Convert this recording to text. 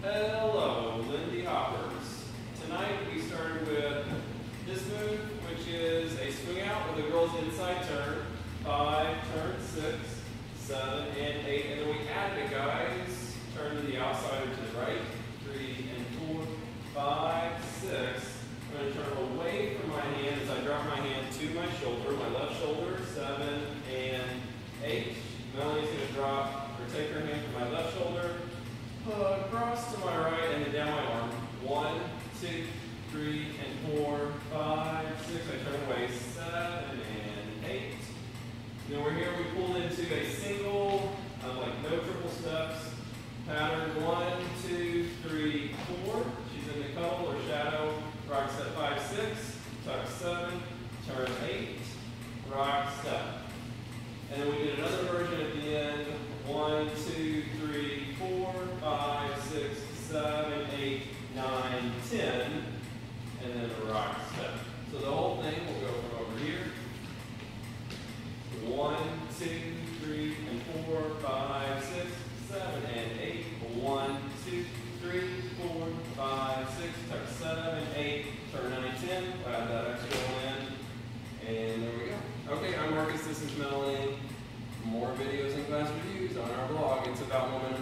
Hello, Lindy hoppers. Tonight we started with this move, which is a swing out with a girl's inside turn, 5, turn 6, 7, and 8, and then we added a guy's turn to the outside or to the right, 3 and 4, 5, 6. I'm going to turn away from my hand as I drop my hand to my shoulder, my left shoulder, 7 and 8. Melanie's going to drop or take her hand from my left shoulder, across to my right, and then down my arm. 1, 2, 3, and 4, 5, 6. I turn away, 7 and 8. And then we're here, we pulled into a single, like no triple steps, pattern 1, 2, 3, 4. She's in the cuddle or shadow, rock step 5, 6, tuck 7, turn 8, rock step. And then we did another version at the end, 1, 2, 3, 4, 5, 6, 7, 8, 9, 10, and then a rock step. So the whole thing will go from over here, 1, 2, 3, and 4, 5, 6, 7, and 8, 1, 2, 3, 4, 5, 6, tuck 7, 8, turn 9, 10, add that extra one in, and there we go. Okay, I'm Marcus, this is Melanie. More videos and class reviews on our blog. It's about women